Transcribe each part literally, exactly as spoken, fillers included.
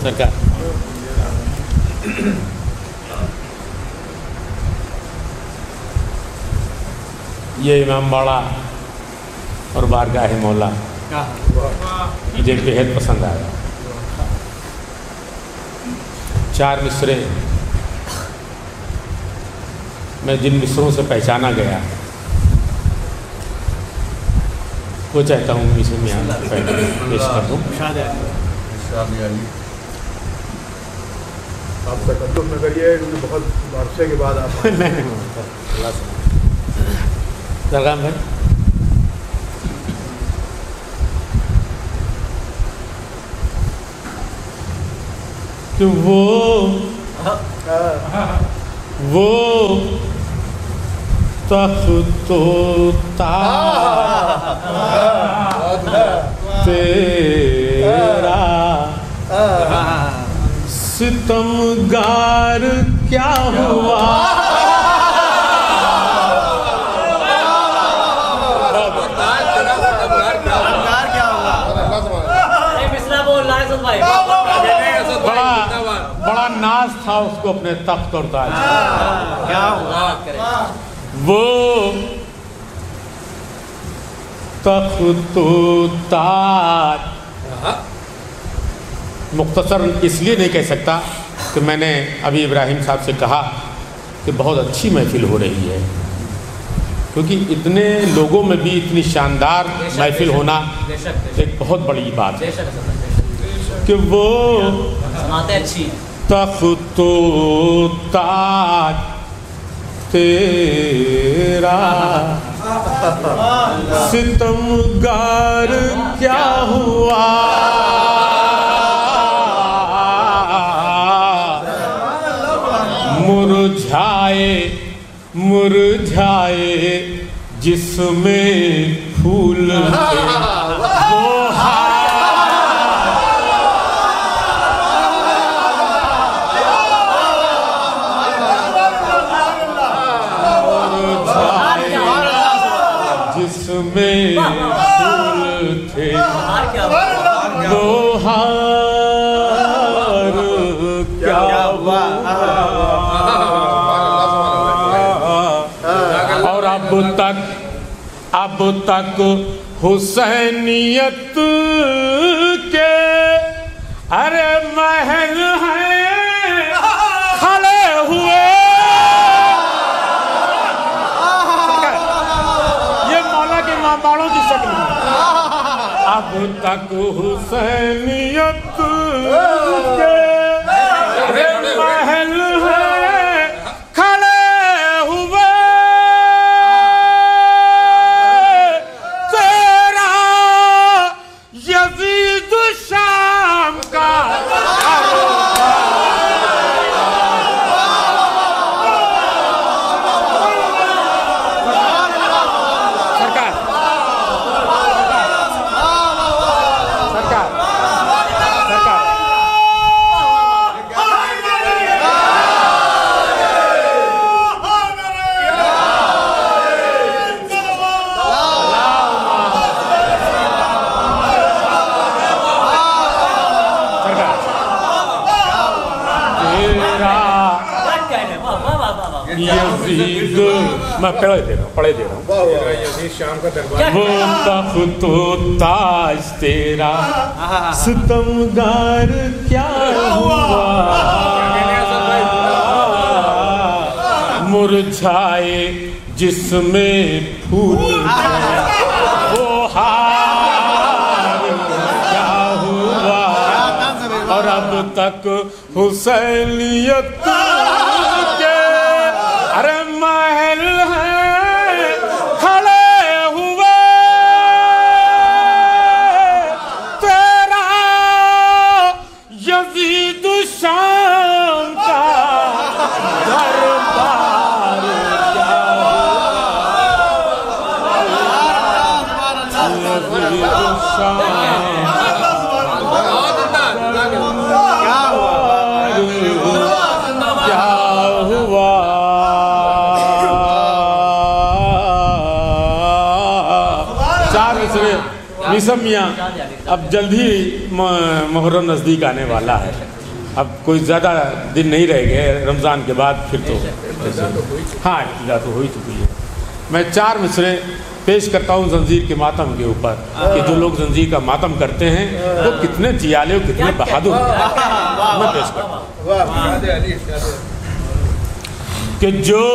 सरकार। ये इमाम बाड़ा और बारगाह मौला मुझे बेहद पसंद आया। चार मिसरे मैं जिन मिसरों से पहचाना गया वो चाहता हूँ मिसर में यहाँ पेश कर दूँ। आप तकल्लुफ़ न करिए क्योंकि बहुत अरसे के बाद आप नहीं सरगाम भाई कि वो वो तख्तो तेरा सितमगार क्या हुआ। बड़ा बड़ा नाज था उसको अपने तख्त और ताज। क्या हुआ वो तख्त ताज मुख्तसर इसलिए नहीं कह सकता कि मैंने अभी इब्राहिम साहब से कहा कि बहुत अच्छी महफिल हो रही है, क्योंकि इतने लोगों में भी इतनी शानदार महफिल होना एक बहुत बड़ी बात है। कि वो तख्त ताज तेरा सितमगार क्या हुआ। मुरझाए मुरझाए जिसमें फूल थे वो जिसमें फूल थे वो हार क्या हुआ। और अब तक अब तक हुसैनियत के अरे महल हैं खड़े हुए। ये मौला के मामाड़ों की शक्ल है। अब तक हुसैनियत के महल हैं खड़े हुए। तेरा यजीद शाम का यजीद मैं पढ़े दे रहा हूँ पढ़े दे रहा हूँ। शाम का दरबार वो तख्त ताज तेरा सितमगार क्या हुआ। मुरझाए जिसमें फूल वो हार क्या हुआ। और अब तक हुसैनियत के अरे महल हैं खड़े हुए। तेरा यजीद शाम का दरबार क्या हुआ। यजीद शाम चार मिसरे निसम मियाँ अब जल्द ही मुहर्रम नज़दीक आने वाला है, अब कोई ज़्यादा दिन नहीं रह गए रमज़ान के बाद, फिर तो हाँ इब्तिदा तो हो ही चुकी है। मैं चार मिसरे पेश करता हूँ जंजीर के मातम के ऊपर कि जो लोग जंजीर का मातम करते हैं वो कितने जियाले और कितने बहादुर हैं। मैं पेश करता हूँ कि जो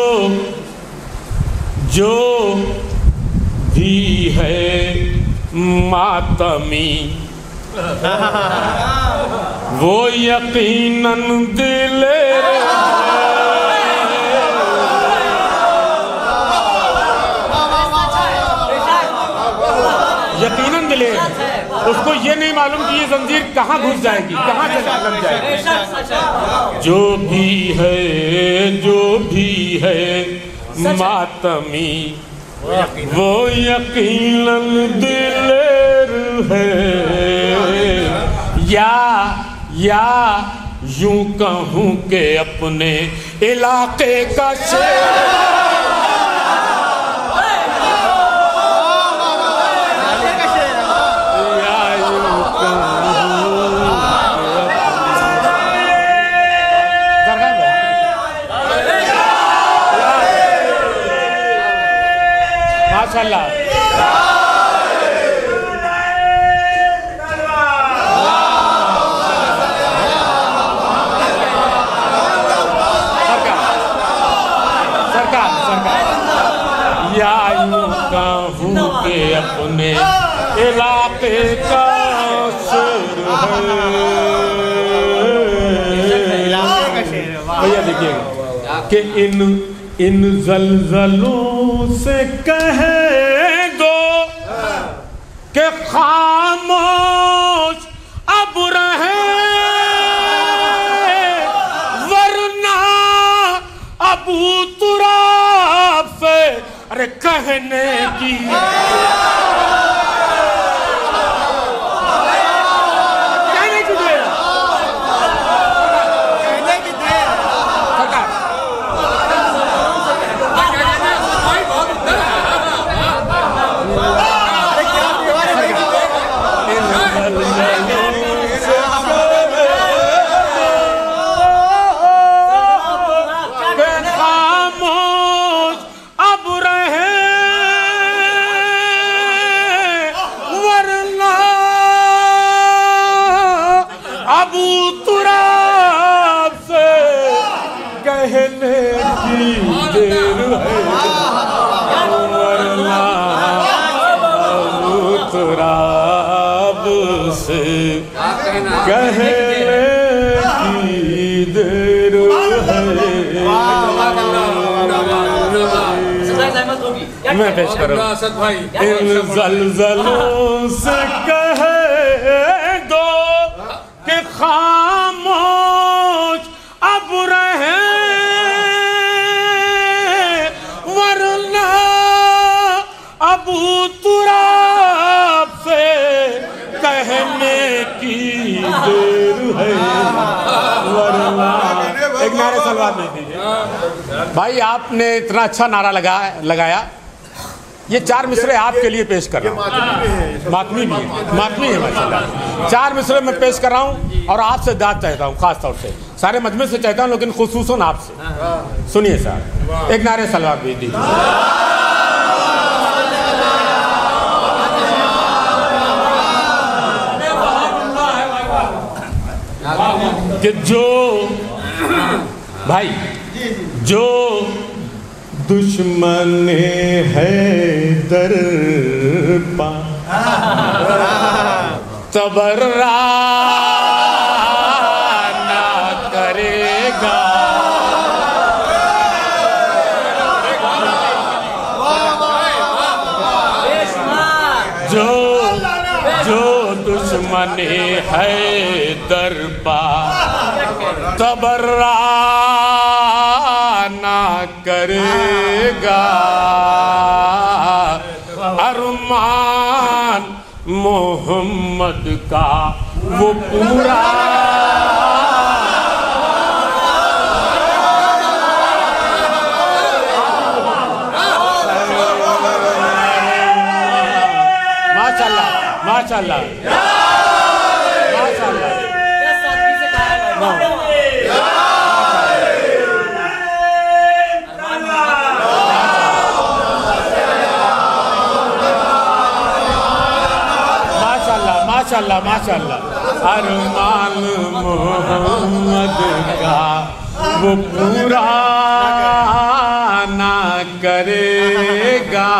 जो भी है मातमी वो यकीनन दिलेर यकीनन दिलेर, उसको ये नहीं मालूम कि ये जंजीर कहाँ घुस जाएगी, कहाँ चला लग जाएगी। जो भी है जो भी है मातमी वो यकीनन दिलेर है, या या यूं कहूँ कि अपने इलाके का शेर, माशाअल्लाह। सरकार सरकार या यूं कहूँ के अपने इलाके का शेर है। भैया देखिएगा कि इन इन जलजलों से कहे दो कि खामोश अब रहे, वरना अबू तुराब से अरे कहने की कहने की देर है। मैं पेश करूँ इन जलजलों से कहे दो कि खामोश अब रहे, वरना अबू तुराब से कहने की देर है, वरना एक नारे सलवार नहीं दीजिए भाई। आपने इतना अच्छा नारा लगा लगाया, ये चार मिसरे आपके लिए पेश कर रहा हूँ। मातमी भी है, मातमी है माशाल्लाह। चार मिसरे मैं पेश कर रहा हूँ और आपसे दाद चाहता हूँ, खास तौर से सारे मजमे से चाहता हूँ, लेकिन खुसूसन आपसे। सुनिए साहब, एक नारे सलवार भेज दीजिए। कि जो भाई जो दुश्मन है दर पा तबर्रा ना करेगा, जो जो दुश्मन है दर पा तबर्रा ना करेगा, अरमान मोहम्मद का वो पूरा माशाल्लाह माशाल्लाह। माशाल्लाह माशाल्लाह। अरमान मोहम्मद का वो पूरा ना करेगा।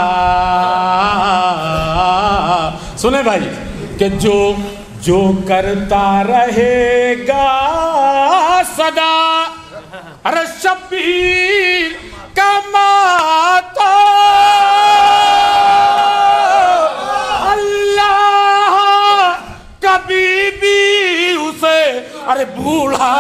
सुने भाई कि जो जो करता रहेगा सदा, अरे शब्बीर का माता अल्लाह कभी भी उसे अरे भूला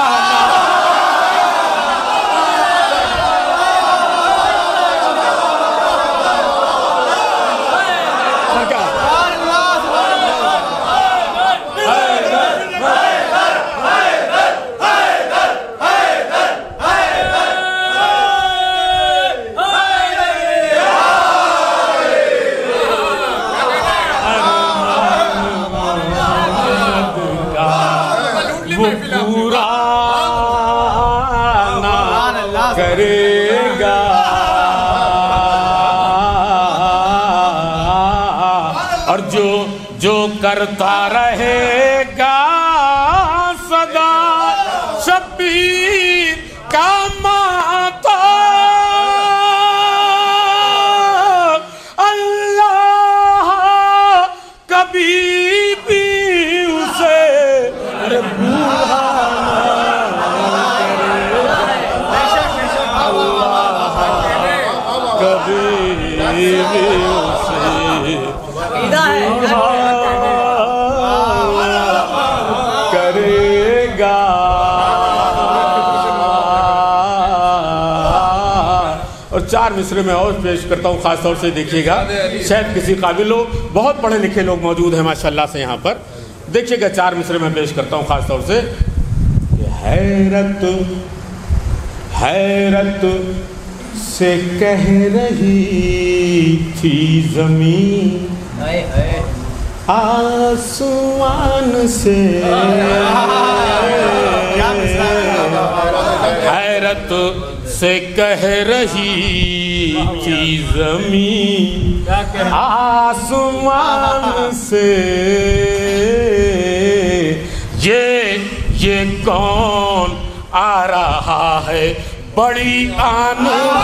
करेगा। और जो जो करता रहेगा सदा शब्बीर का माता अल्लाह कभी भी उसे अरे भूला करेगा। और चार मिसरे में और पेश करता हूँ, खास तौर से देखिएगा, शायद किसी काबिल हो, बहुत पढ़े लिखे लोग मौजूद हैं माशाल्लाह से यहाँ पर। देखिएगा चार मिसरे में पेश करता हूँ खास तौर से। हैरत हैरत से कह रही थी ज़मीन आसमान से, हैरत से कह रही थी ज़मीन आसमान से, ये ये कौन आ रहा है बड़ी आन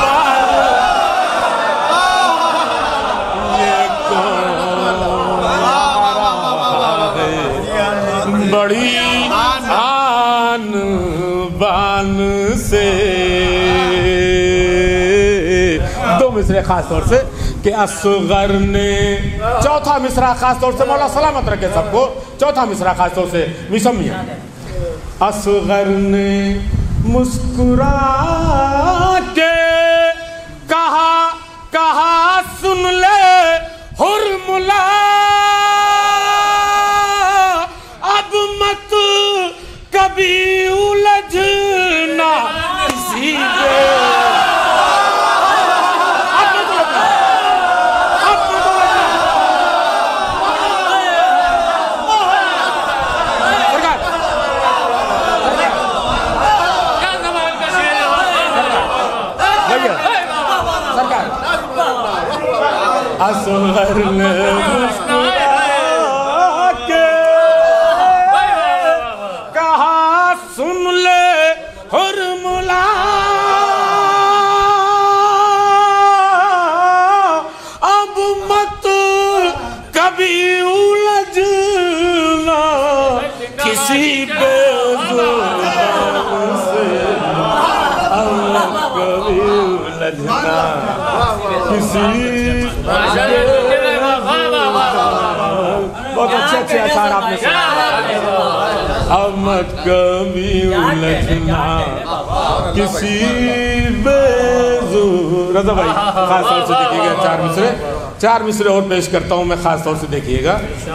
ये कौन आ रहा है बड़ी आन बान से। दो मिसरे खास तौर से कि असगर ने, चौथा मिसरा खास तौर से मौला सलामत रखे सबको, चौथा मिसरा खास तौर से मिसमिया। असगर ने मुस्कुरा के कहा कहा सुन ले हुर्मुला, अब मत कभी उलझना किसी पे, असगर ने मुस्कुरा के कहा सुन ले हुर्मुला, अब मत कभी उलझना किसी बेजुबान से, अब कभी उलझना किसी। बहुत अच्छे अच्छे अशार आपने सुना। अब मत कभी उलझना किसी बेज़ुबान। रज़ा भाई खास तौर से देखिएगा चार मिसरे, चार मिसरे और पेश करता हूँ मैं, खास तौर से देखिएगा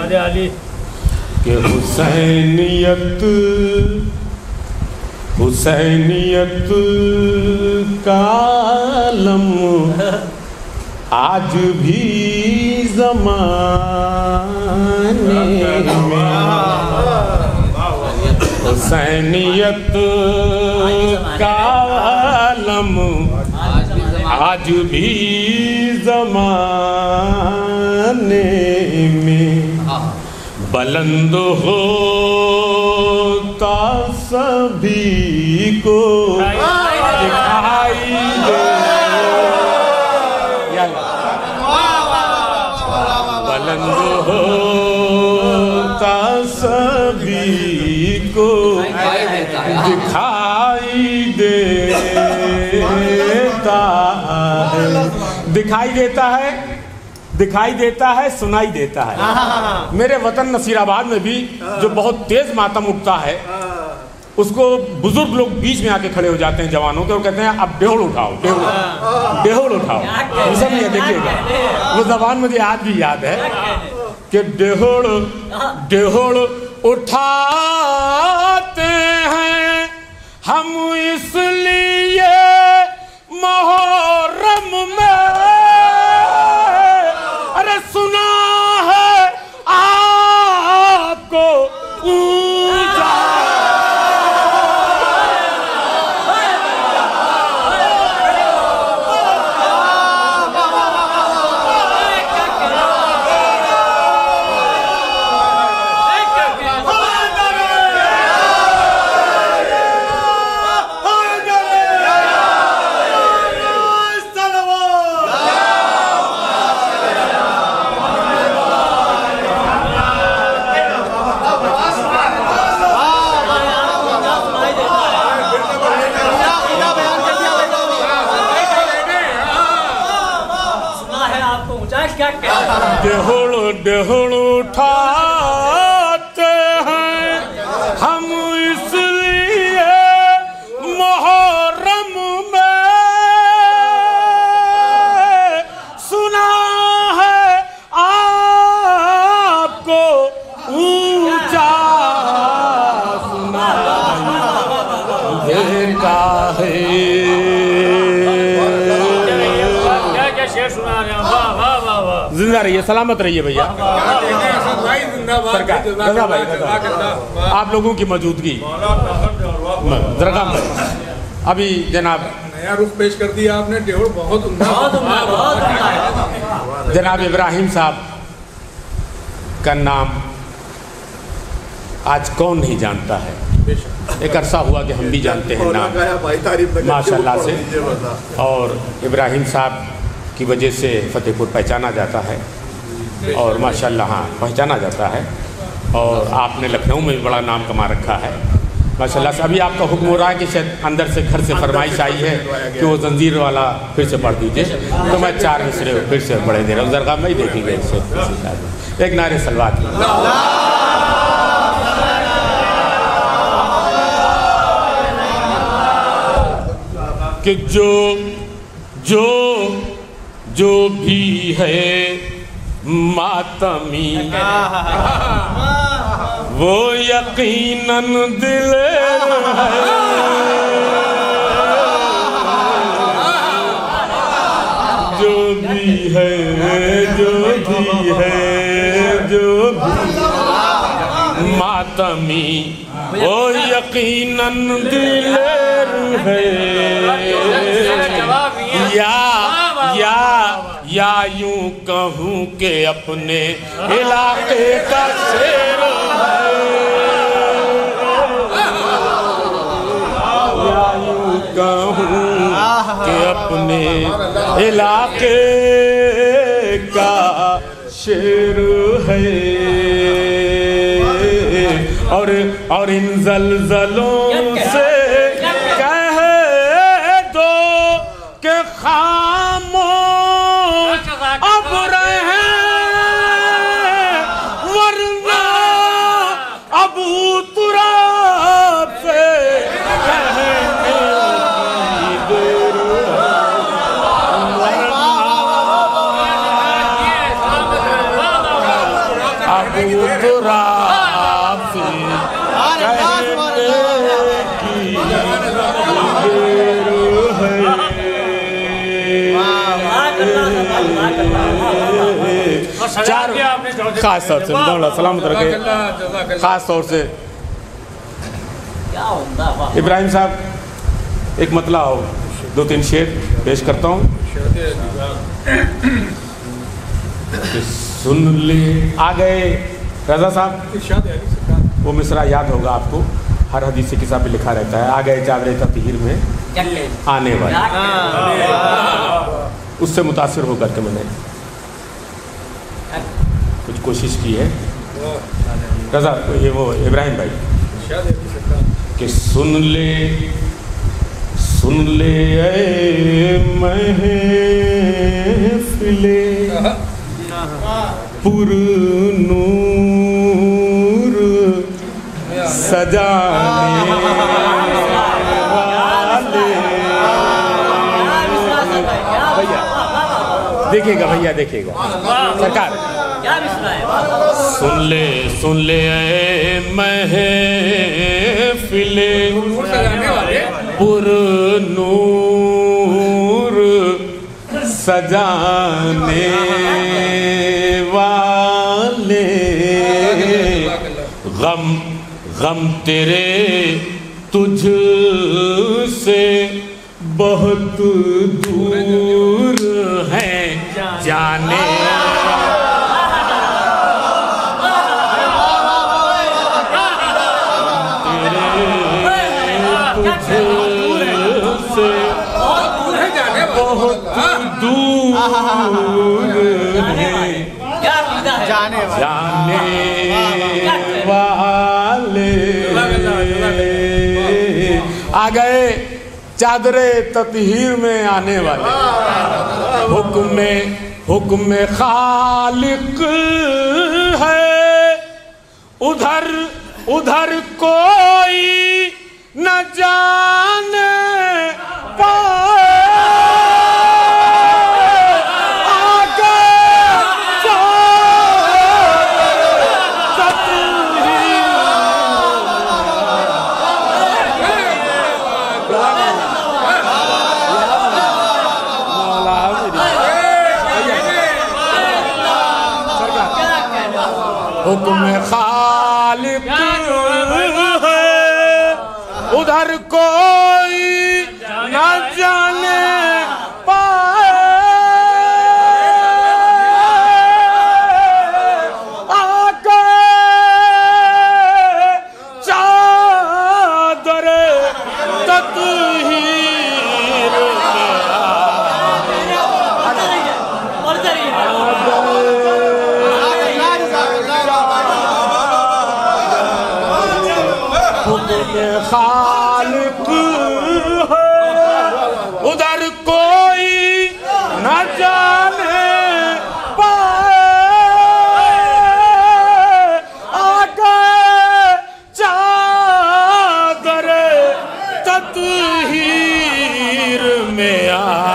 कि हुसैनियत हुसैनियत का आलम आज भी ज़माने में, हुसैनियत का आलम आज भी ज़माने में, बुलंद होता सभी को दिखाई दे, बुलंद होता सभी को दिखाई देता है, दिखाई देता है, दिखाई देता है, सुनाई देता है। मेरे वतन नसीराबाद में भी जो बहुत तेज मातम उठता है, उसको बुजुर्ग लोग बीच में आके खड़े हो जाते हैं जवानों के और कहते हैं अब डेहुल उठाओ, डेहुल डेहुल उठाओ। ये सब नहीं देखिएगा, वो जबान मुझे आज भी याद है कि डेहुल डेहुल उठाते हैं हम इसलिए मुहर्रम में, अरे सुना है आपको ऊंचा। डेहुल डेहुल उठाते हैं हम इसलिए मुहर्रम में, सुना है आपको ऊंचा, सुना देता है। जिंदा रहिए, सलामत रहिए भैया। सरकार रजा भाई, आप लोगों की मौजूदगी दरगाह में अभी जनाब नया रुख पेश कर दिया आपने, डेहुल बहुत जनाब इब्राहिम साहब का नाम आज कौन नहीं जानता है। एक अरसा हुआ कि हम भी जानते हैं नाम माशाल्लाह से, और इब्राहिम साहब की वजह से फतेहपुर पहचाना जाता है और माशाल्लाह हाँ पहचाना जाता है। और आपने लखनऊ में भी बड़ा नाम कमा रखा है माशाल्लाह से। अभी आपका हुक्म हो रहा है कि शायद अंदर से घर से फरमाइश आई है कि वो जंजीर वाला फिर से पढ़ दीजिए, तो मैं चार मिसरे फिर से पढ़े दे रहा हूँ। दरगाह में ही देखेंगे इससे एक नारे सलवात कि जो जो जो भी है मातमी वो यकीनन दिलेर है, जो भी है जो भी है जो भी मातमी वो यकीनन दिलेर है, या या या यूं कहूँ कि अपने इलाके का शेर है, या यूं कहूँ कि अपने इलाके का शेर है। और और इन जलजलों से कह दो कि खामोश अब रहे, वरना अबू तुराब से कहने की देर है, अबू तुराब से चार खास तौर से सलामत रखे, खास तौर से इब्राहिम साहब एक मतला हो, दो तीन शेर पेश करता हूँ। सुन ले आ गए रजा साहब इरशाद है अली सरकार। वो मिसरा याद होगा आपको, हर हदीस किताब पे लिखा रहता है, आ गए चादरे ततहीर में आने वाले। उससे मुतासिर होकर के मैंने कुछ कोशिश की है। रजा ये वो इब्राहिम भाई इरशाद है अली सरकार। कि सुन ले सुन ले ऐ महफिले पुरनूर सजाने वाले। भैया देखिएगा, भैया देखिएगा सरकार, सुन ले सुन ले ऐ महफिले पुरनूर सजाने वाले। गम गम तेरे तुझ से बहुत दूर है जाने। बहुत दूर है जाने जाने वाले। आ गए चादरे ततहीर में आने वाले। हुक्म हुक्म खालिक है, उधर उधर कोई न जाने पाए। हुक्म खालिक है, उधर कोई न जाने पाए। आके चादर ततहीर खालिक है, उधर कोई न जाने पाए। आगे चादर ततहीर में आ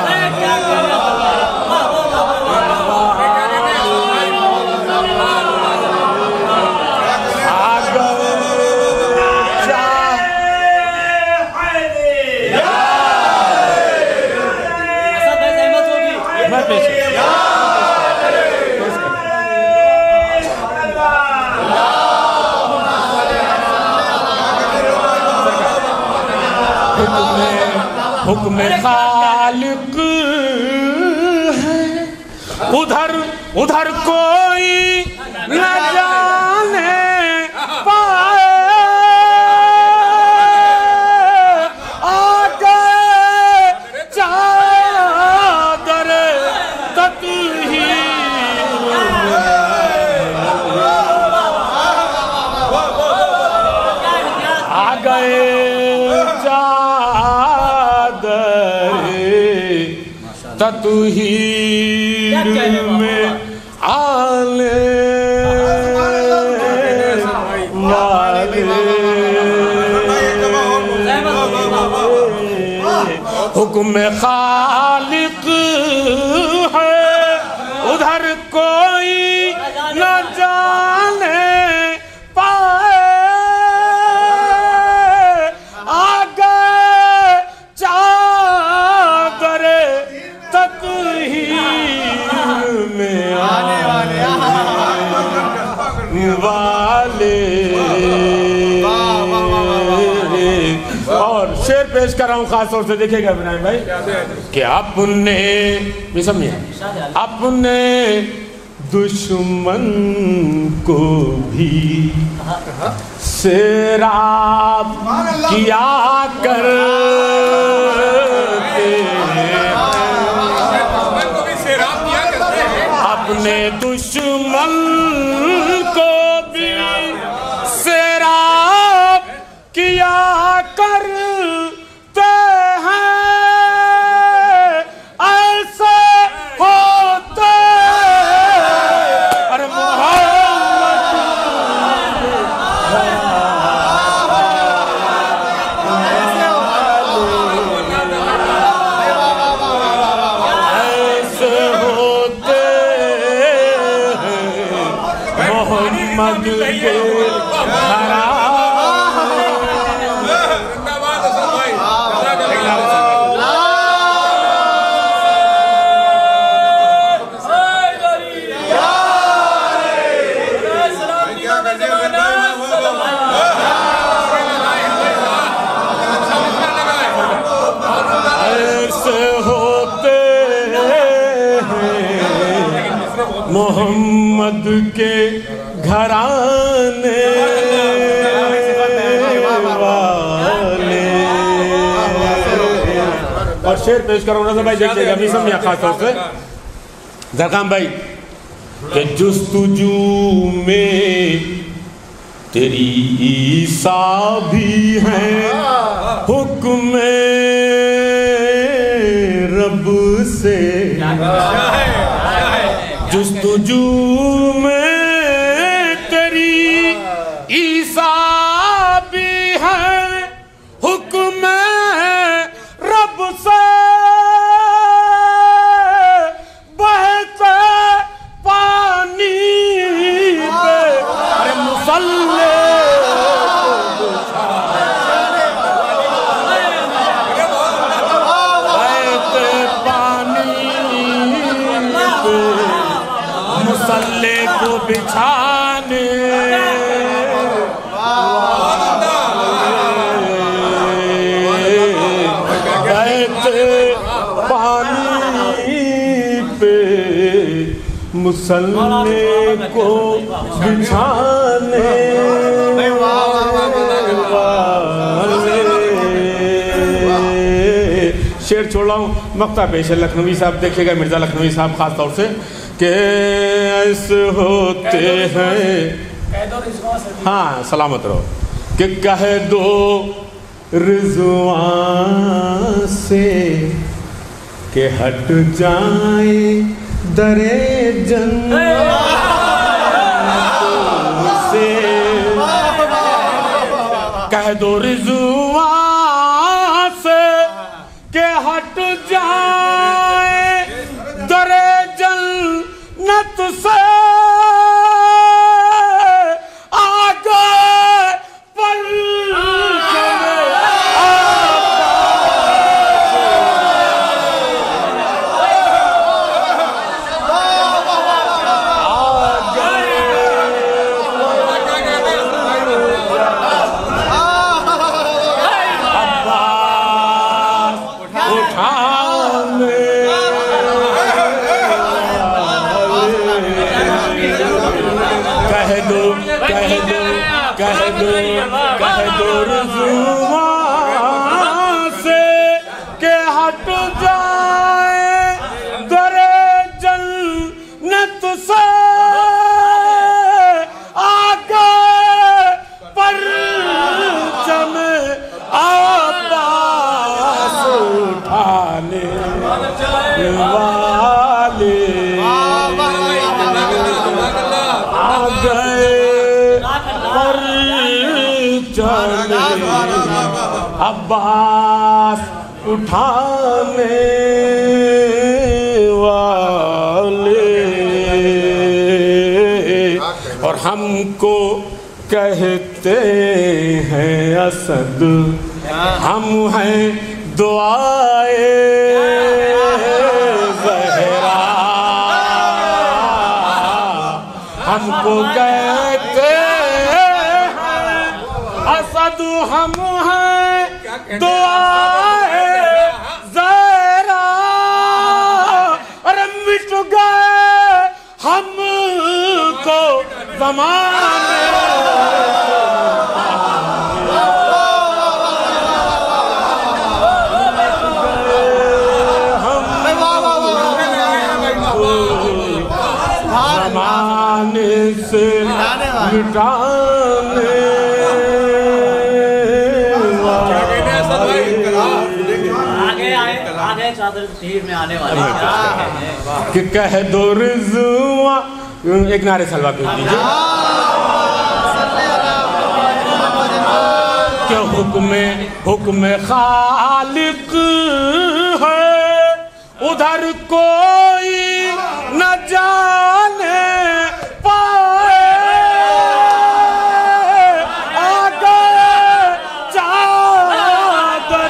हुक्म खालिक है, उधर उधर कोई न जाने पाए। आगे चादर ततहीर आ गए ततहीर में आने वाले। हुक्म खालिक है, उधर कोई न जाने पाए। आगे चादर ततहीर में आने वाले। और शेर पेश कर रहा हूँ खास तौर से, देखिएगा इब्राहिम भाई कि अपने भी समझिए, अपने दुश्मन को भी सैराब किया करते अपने दुश्मन को भी सैराब किया करते हैं ऐसे होते अरे मोहम्मद के मोहम्मद के घराने वाले और शेर पेश करो ना भाई देखिएगा अभी समझिए खास तौर से जरखाम भाई कि जुस्तुजू में तेरी ईसा भी है हुक्म रब से जुस्तुजू में तेरी ईसा भी है हुक्म रब से बहते पानी पे अरे मुसल्ले बहते पानी पे मुसल्ले को बिछाने बहते पानी पे मुसल्ले को बिछाने वाले शेर छोड़ रहा हूँ मक्ता पेश है लखनवी साहब देखिएगा मिर्जा लखनवी साहब खास तौर से के ऐसे होते हैं हाँ सलामत रहो कि कह दो रिज़वान से कि हट जाए दरे जन्नत से कह दो रिज़वान से कि हट जाए दरे जन्नत से आगे पल कह दो कह दो रुज़ुवान से के हट जाए दरे जन्नत से आगे परचम अब्बास उठाने वाले आ गए अब्बास उठाने वाले और हमको कहते हैं असद हम हैं दुआए ज़हरा हमको कहते असद हम हैं दुआए ज़हरा अरे मिट गए हम जमाने जमाने से मिटाने में आने वाले कि कह दो रिज़वा एक नारे सलवा पे दीजिए क्या हुक्म हुक्म खालिक है उधर कोई न जाने पाए आ गए चादर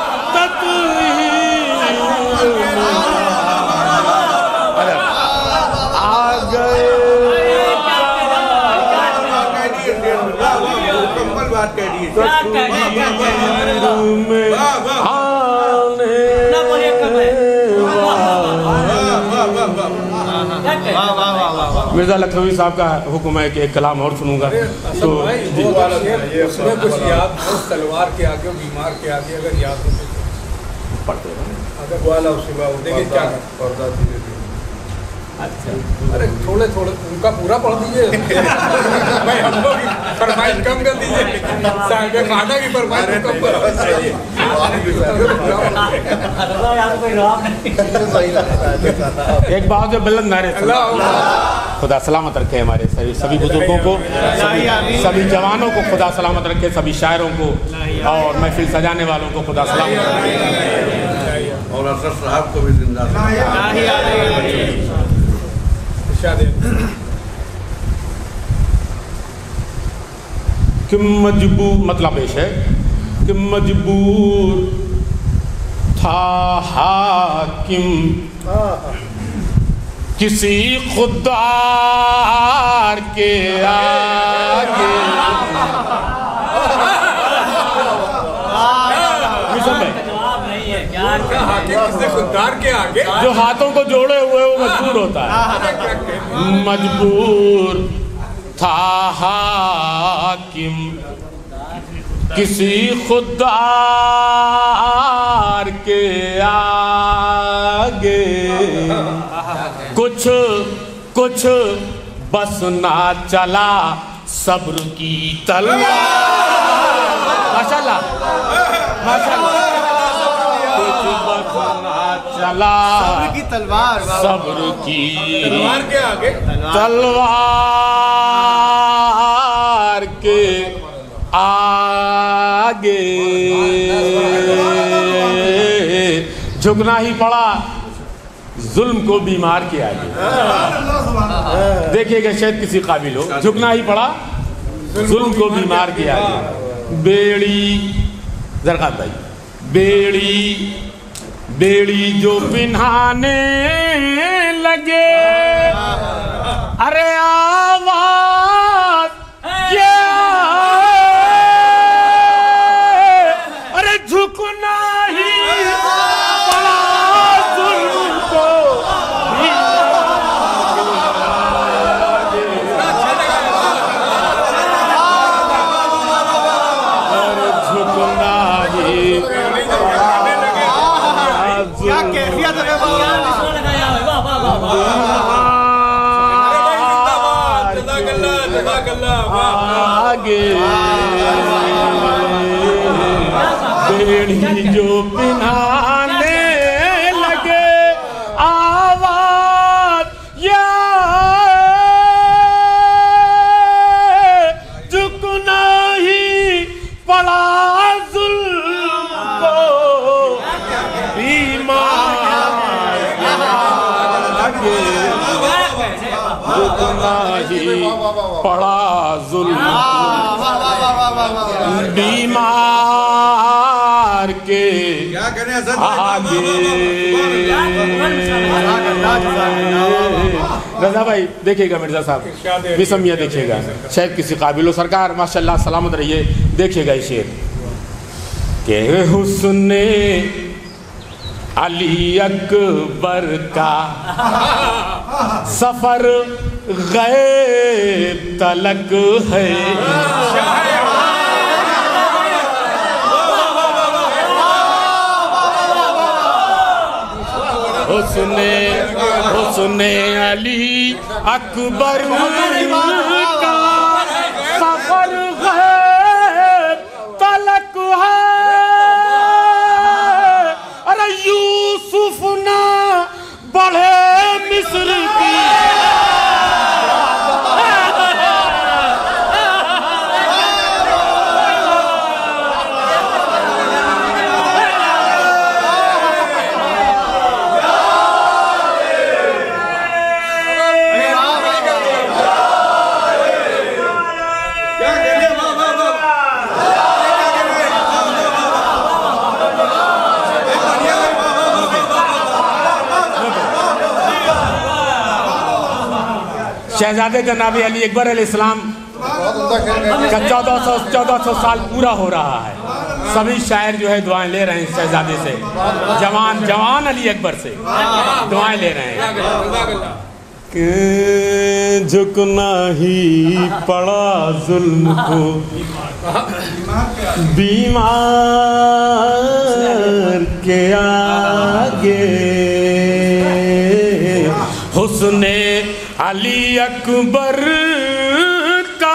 मिर्जा लखनवी साहब का हुक्म है कि एक कलाम और सुनूंगा तो उसमें कुछ याद हो तलवार के आगे बीमार के आगे अगर याद हो पढ़ते अगर वाला उसके बाद देखिए क्या पर्दा धीरे धीरे अच्छा अरे थोड़े थोड़े उनका पूरा पढ़ दीजिए भाई हम लोग फरमाइश कम कर दीजिए साहब खाना की फरमाइश कम कर एक बात जो बुलंद नारे खुदा सलामत रखे हमारे सभी सभी बुजुर्गों को सभी, सभी जवानों को खुदा सलामत रखे सभी शायरों को और महफिल सजाने वालों को खुदा सलामत रखे और असर साहब को भी जिंदा कि मजबूर मतलब पेश है कि मजबूर था हाकिम किसी खुदार के आगे खुदार के आगे जो हाथों को जोड़े हुए वो मजबूर होता है मजबूर था हाकिम किसी खुदार के आगे कुछ कुछ बस ना चला सब्र की तलवार माशाल्लाह माशाल्लाह कुछ बस ना चला सब्र की तलवार सब्र की तलवार के आगे तलवार के आगे झुकना ही पड़ा जुल्म को बीमार के आगे देखिएगा शायद किसी काबिल हो झुकना ही पड़ा जुल्म को बीमार के आगे बेड़ी जरखात भाई बेड़ी बेड़ी जो पिन्हाने लगे अरे आवाज ये अरे झुकना ही पड़ा जुल्म को अरे झुकना ही क्या कैफियत है आगे बेड़ी जो पिन्हाने लगे आवाज या झुकना ही पड़ा जुल्म को बीमार आगे झुकना ही पड़ा जुल्म बीमार के आगे रजा भाई देखिएगा मिर्जा साहब विसमिया देखिएगा शायद किसी काबिल सरकार माशाल्लाह सलामत रहिए देखिएगा ये शेर के हुस्ने अली अकबर का सफर गैब तलक है। हुस्ने हुस्ने अली अकबर का सफर गैब तलक है। अरे यूसुफ ना बढ़े मिस्र की शहजादे का नाम अली अकबर अलैहिस्सलाम का चौदह सौ चौदह सौ साल पूरा हो रहा है। सभी शायर जो है दुआएं ले रहे हैं शहजादे से, जवान जवान अली अकबर से दुआएं ले रहे हैं कि झुकना ही पड़ा जुल्म को बीमार के आगे। हुस्ने अली अकबर का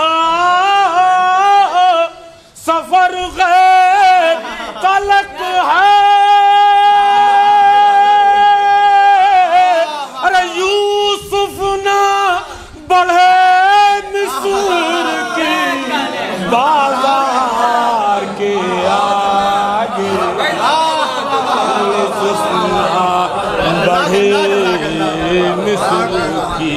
सफर गैब तलक है। अरे यूसुफ ना बढ़े मिस्र की बाजार के आगे। यूसुफ ना बढ़े मिस्र की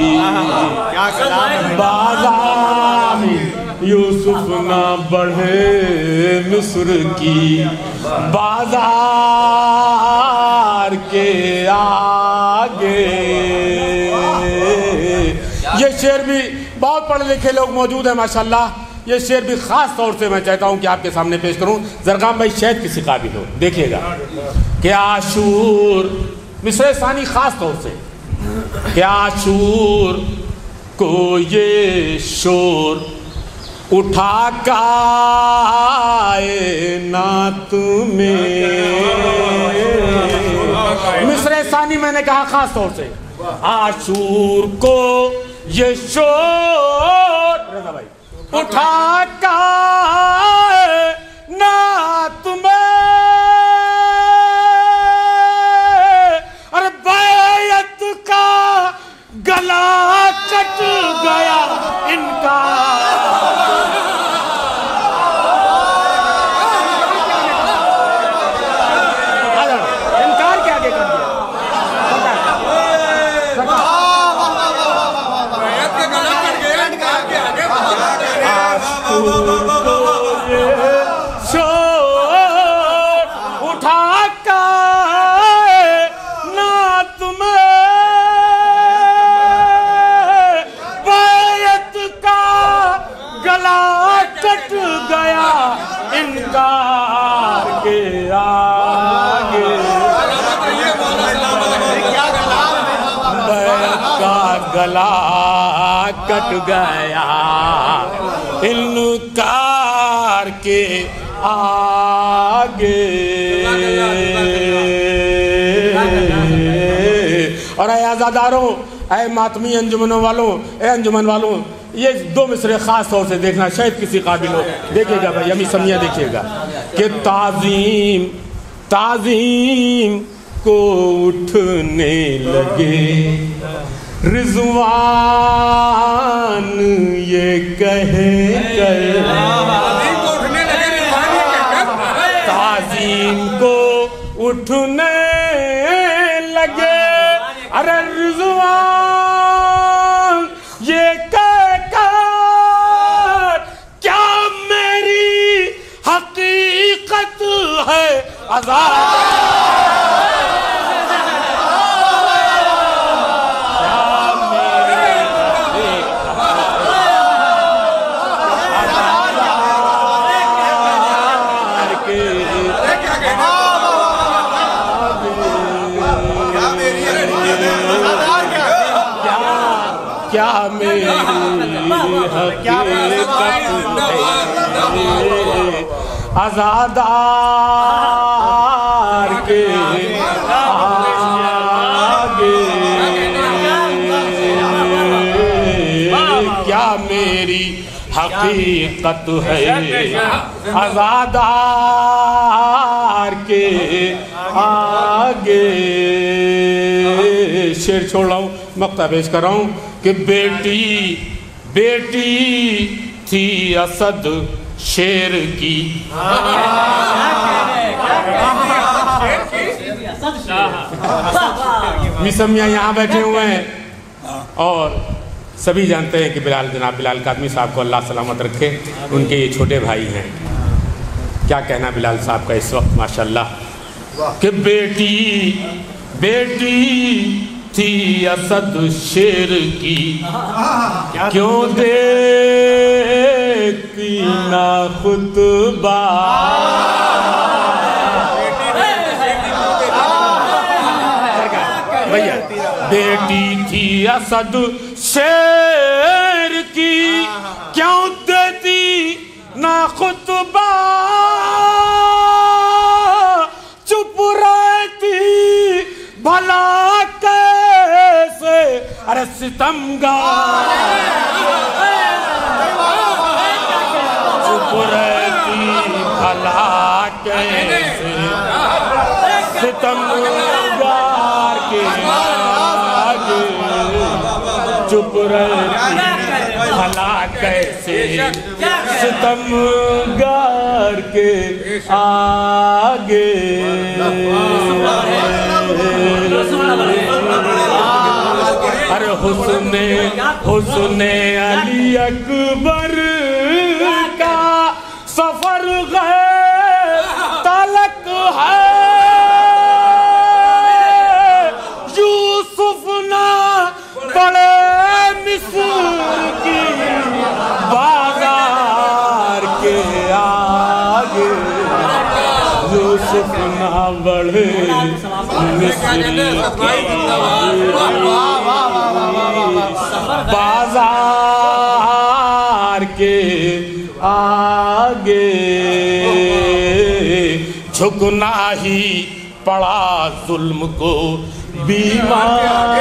बाजार, यूसुफ ना बढ़े मिस्र की बाजार के आगे। ये शेर भी बहुत पढ़े लिखे लोग मौजूद हैं माशाल्लाह। ये शेर भी खास तौर से मैं चाहता हूं कि आपके सामने पेश करूं। जरगाम भाई शायद किसी काबिल हो, देखिएगा कि आशूर मिसरे सानी खास तौर से क्या आशूर को ये शोर उठा कायनात में। मिसरे सानी मैंने कहा खास तौर से आशूर को ये शोर भाई उठा कायनात में। अरे बैत का गला कट गया इनका। इनकार के आगे कर दिया। बैत का गला कट गया इनका आगे आगे शोर उठा का नात में। बैत का गला कट गया इनकार के आगे। बैत का गला कट गया इनकार के आगे। और ऐ आज़ादारों, ऐ मातमी अंजुमनों वालों, ऐ अंजुमन वालों, ये दो मिसरे खास तौर से देखना, शायद किसी काबिल हो। देखिएगा भाई, अमी समिया देखिएगा कि ताज़ीम ताज़ीम को उठने लगे रिज़वान ये कहे कर। ताज़ीम को उठने लगे अरे रिज़वान ये कह कर क्या मेरी हकीकत है आज़ाद। आज़ादार के आगे क्या मेरी हकीकत है, आज़ादार के आगे। शेर छोड़ रहा हूँ, मक्ता पेश कर रहा हूँ कि बेटी बेटी थी असद शेर की, मिसमिया यहाँ बैठे हुए हैं और सभी जानते हैं कि बिलाल, जनाब बिलाल कादमी साहब को अल्लाह सलामत रखे, उनके ये छोटे भाई हैं। क्या कहना बिलाल साहब का इस वक्त माशाल्लाह, कि बेटी बेटी थी असद शेर की, क्यों देखती ना खुतबा, भैया बेटी थी असद शेर की, क्यों देती ना खुतबा, चुप रहती भला कैसे, अरे सितमगार, चुप रहती भला कैसे, सितमगार के आगे, चुप रहती भला कैसे, सितमगार के आगे। अरे हुस्ने हुस्ने अली अकबर का सफर गए तलक है, यूसुफ ना बड़े मिस्र की बाजार के आगे, यूसुफ ना बड़े मिस्र बाजार के आगे, झुकना ही पड़ा जुल्म को बीमार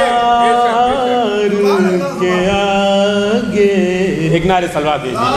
के आगे। एक नारे सलवा दीजिए।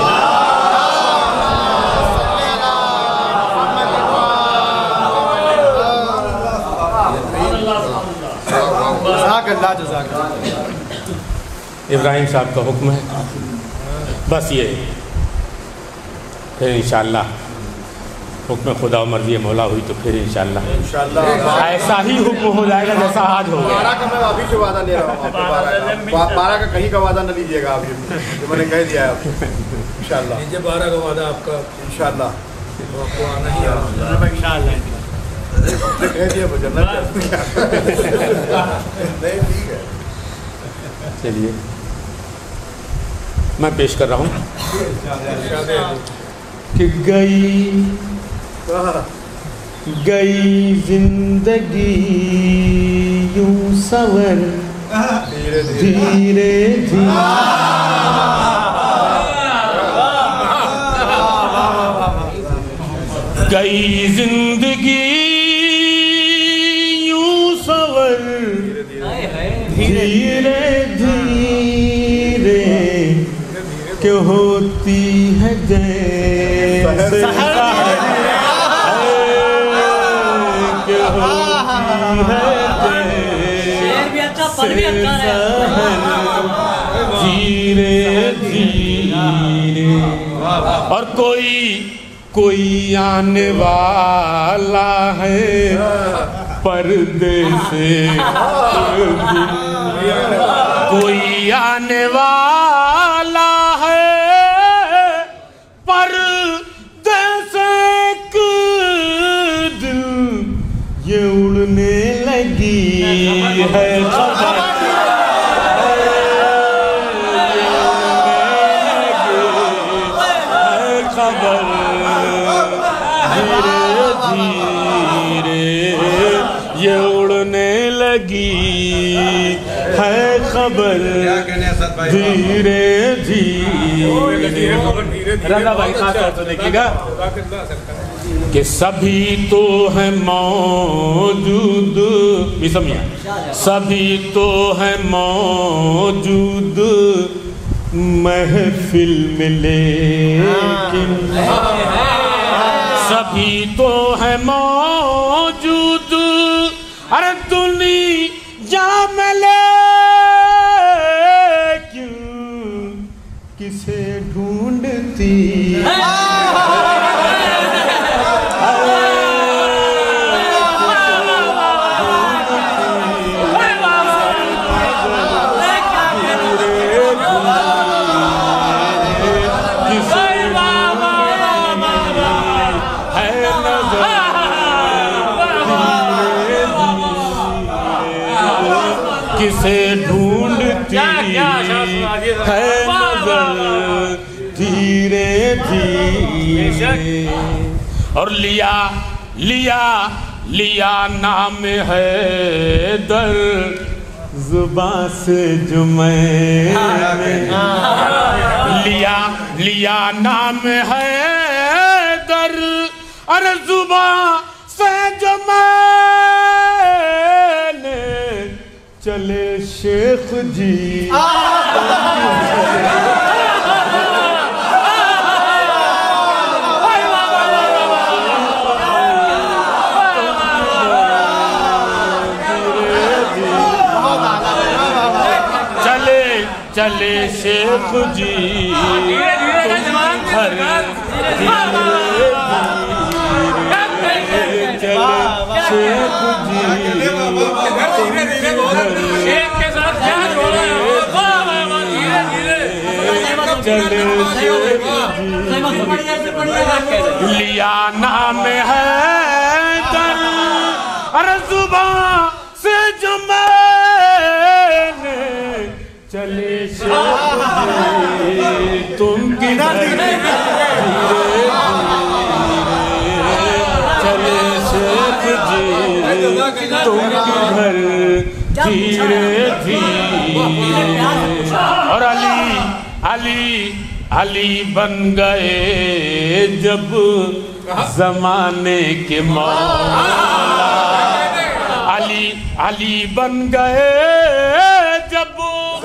इब्राहिम साहब का हुक्म है, बस ये फिर इंशाअल्लाह हुक्म खुदा और मर्जी मौला हुई तो फिर इंशाअल्लाह ऐसा ही हुक्म हो जाएगा जैसा आज हो गया। बारह का मैं अभी से वादा ले रहा हूँ, बारह का कहीं का वादा न लीजिएगा आप, जो मैंने कह दिया है इंशाअल्लाह। लीजिए बारह का वादा आपका इंशाअल्लाह, आपको आना ही आना इंशाअल्लाह। कह दिया बजरना नहीं, ठीक है। चलिए मैं पेश कर रहा हूँ कि गई गई जिंदगी यूं सवर धीरे धीरे, गई जिंदगी यूं सवर धीरे धीरे, क्यों होती है जैसे क्यों होती है धीरे धीरे, और कोई कोई आने वाला है पर्दे से, कोई आने वाला है पर्दे से, एक दिन ये उड़ने लगी है खबर, खबर धीरे धीरे ये उड़ने लगी है खबर। क्या कहने धीरे धीरे। रंगा भाई खास तौर से देखिएगा कि सभी तो है मौजूद, विषमिया, सभी तो है मौजूद महफिल में, लेकिन सभी तो है मौजूद अरे दुनिया में, लेकिन किसे ढूंढती किसे ढूंढती है नजर धीरे धीरे। और लिया लिया लिया नाम है दर जुबां से जो मैंने, लिया लिया नाम है दर अरे जुबां से जो मैंने, चले शेख जी चले चले शेख जी घर चले शेख जी शेख के साथ क्या जोड़ा है? चले लिया नाम है दर अरे जुबां से जो मैंने, चले शेख जी तुम किधर, चले शेख जी तुम किधर धीरे धीरे। और अली अली अली बन गए जब जमाने के मौला, अली अली बन गए जब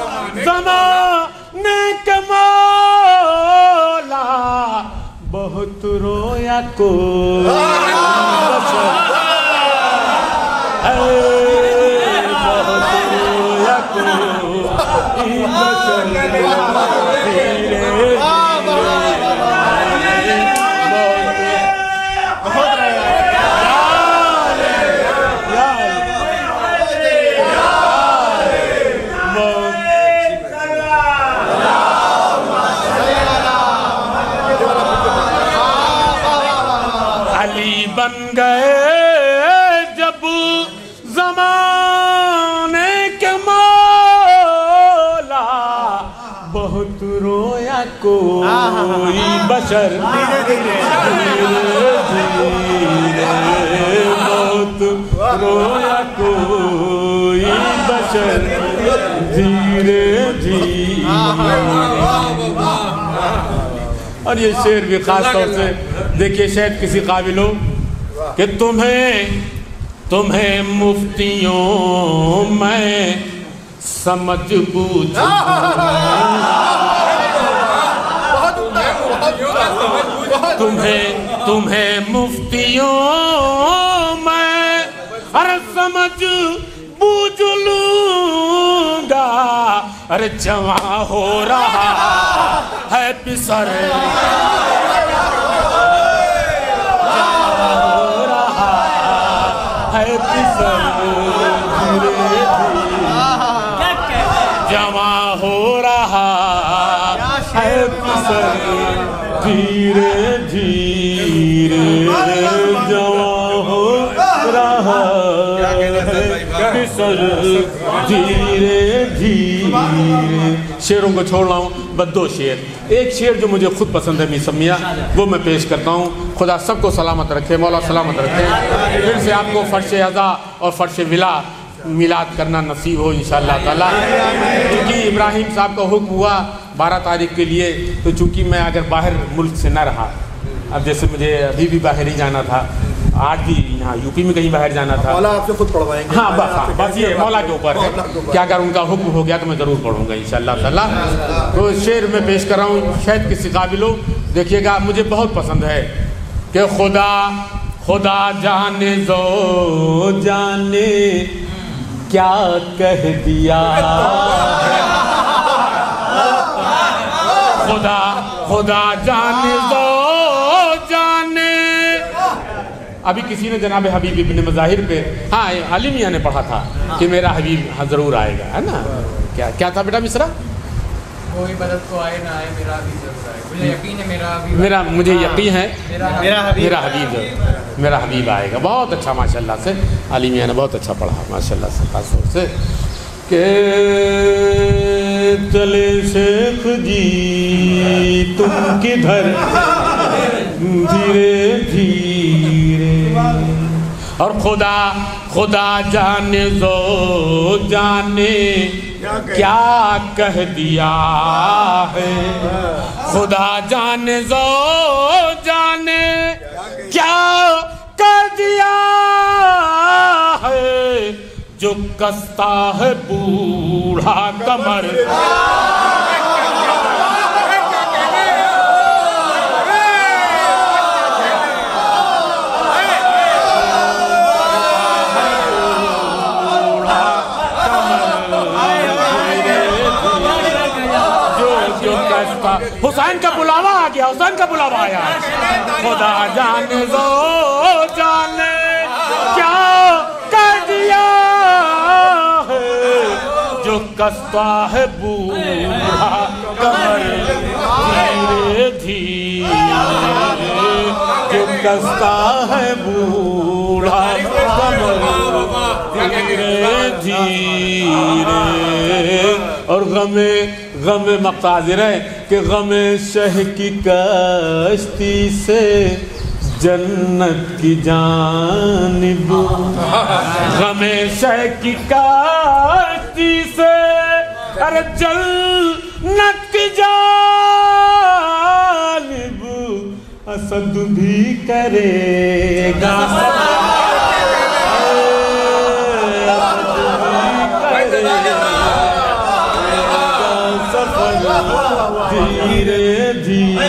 जमाने के मौला, बहुत रोया को अली बन गए जब जमाने के मौला, बहुत रोया कोई बशर धीरे धीरे, बहुत रोया कोई बशर धीरे धीरे। और ये शेर भी खास तौर से देखिए, शायद किसी काबिल हो कि तुम्हें तुम्हें मुफ्तियों में समझ बूझ, तुम्हें तुम्हें मुफ्तियों में अरे समझ बूझ लूंगा, अरे जवां हो रहा है पिसर, जमा हो रहा है पिसर धीरे धीरे, जमा हो रहा है पिसर धीरे धीरे। शेरों को छोड़ रहा हूँ, बस दो शेर। एक शेर जो मुझे खुद पसंद है मिसमिया, वो मैं पेश करता हूँ। खुदा सबको सलामत रखे, मौला सलामत रखे। फिर से आपको फर्श अज़ा और फर्श विला मिलाद करना नसीब हो इंशाअल्लाह ताला। क्योंकि इब्राहिम साहब का हुक्म हुआ बारह तारीख के लिए, तो चूँकि मैं अगर बाहर मुल्क से न रहा, अब जैसे मुझे अभी भी बाहर ही जाना था, आज भी यहाँ यूपी में कहीं बाहर जाना था, मौला आपसे खुद पढ़वाएंगे। हाँ बस हाँ बस ये मौला के ऊपर है कि अगर उनका हुक्म हो गया तो मैं ज़रूर पढ़ूँगा इंशाअल्लाह ताला। तो शेर में पेश कर रहा हूँ, शायद किसी काबिल हो, देखिएगा मुझे बहुत पसंद है कि खुदा खुदा जाने दो जाने क्या कह दिया, खुदा खुदा जाने दो जाने। अभी किसी ने जनाब हबीब इब्न मज़ाहिर पे, हाँ अली मियाँ ने पढ़ा था कि मेरा हबीब हाँ ज़रूर आएगा, है ना। क्या क्या था बेटा मिसरा? कोई मदद को आए ना आए, मेरा भी जरूर आए, मुझे यकीन है मेरा हबीब, मेरा मुझे यकीन है मेरा मेरा हबीब मेरा हबीब मेरा हबीब आएगा। बहुत अच्छा माशाल्लाह से अली मियाँ ने बहुत अच्छा पढ़ा माशाल्लाह से, खास तौर से के चले शेख जी तुम किधर धीरे धीरे, और खुदा खुदा जाने दो जाने क्या कह दिया है, खुदा जाने दो जाने क्या कह दिया है, जो कसता है बूढ़ा कमर। हुसैन का बुलावा आ गया, हुसैन का बुलावा आया। खुदा जाने दो जाने क्या कर दिया है, जो कसता है बूढ़ा कमर धीरे धीरे, जो कसता है बूढ़ा कमर धीरे धीरे। और गमे गमे मक़ादिर है कि गमे शह की कश्ती से जन्नत की जानिब, गमे शह की कश्ती से अरे जन्नत की जानिब, असद भी करेगा धीरे धीरे,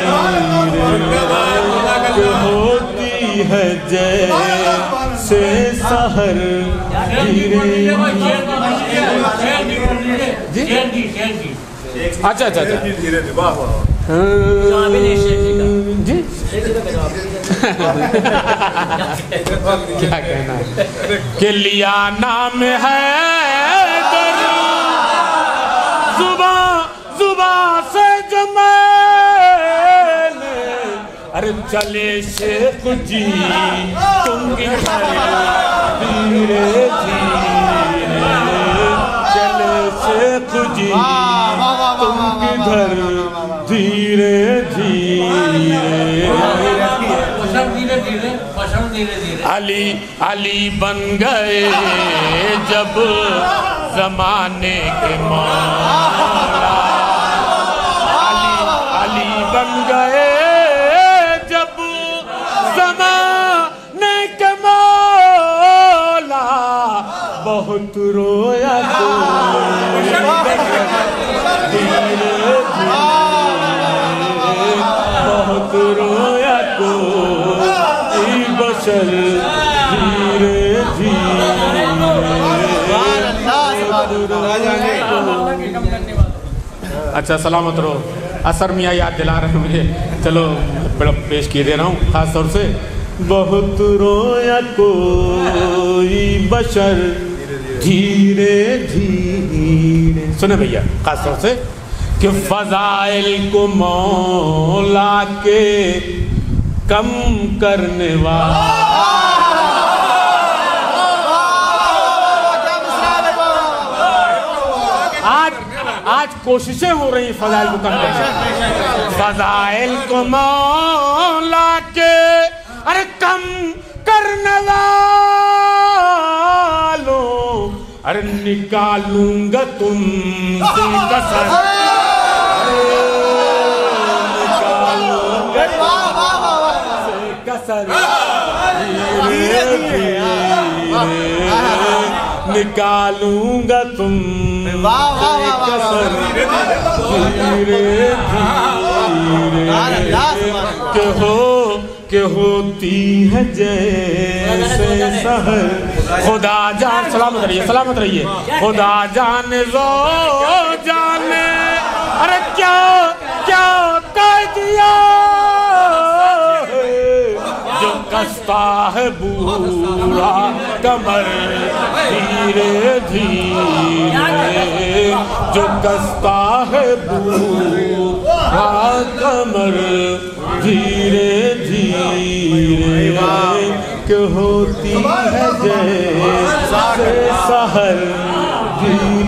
होती है जैसे सहर धीरे। अच्छा अच्छा अच्छा धीरे धीरे, वाह वाह जी क्या कहना है कि लिया नाम है जुबा जुबा से जमे, अरे चले शेख जी तुम किधर धीरे धीरे, चले शेख जी तुम किधर धीरे धीरे। अली अली बन गए जब जमाने के मौला, अली अली बन गए जब जमाने के मौला, बहुत रोया तो धीरे धीरे, बहुत रोया तो बशर धीरे धीरे। अच्छा सलामत रहो। असर मियाँ याद दिला रहे हैं मुझे, चलो बड़ा पेश किए दे रहा हूँ खास तौर से। बहुत रोया कोई बशर धीरे धीरे, सुने भैया खास तौर से कि फज़ाइल को मौला के कम करने वाला, आज आज कोशिशें हो रही फज़ाइल को कम करने, फज़ाइल को मौला के अरे कम करने वालों, निकालूंगा तुमसे कसर, निकालूंगा तुमसे कसर, धीरे धीरे निकालूंगा तुमसे कसर, धीरे धीरे के हो के होती है जैसे सहर। खुदा जान, सलामत रहिए सलामत रहिए, खुदा जाने जो जाने, अरे क्या क्या कह दिया जो कसता है बूढ़ा कमर, धीरे धीरे जो कसता है बूढ़ा कमर, धीरे धीरे के होती है जैसे सहर, धीरे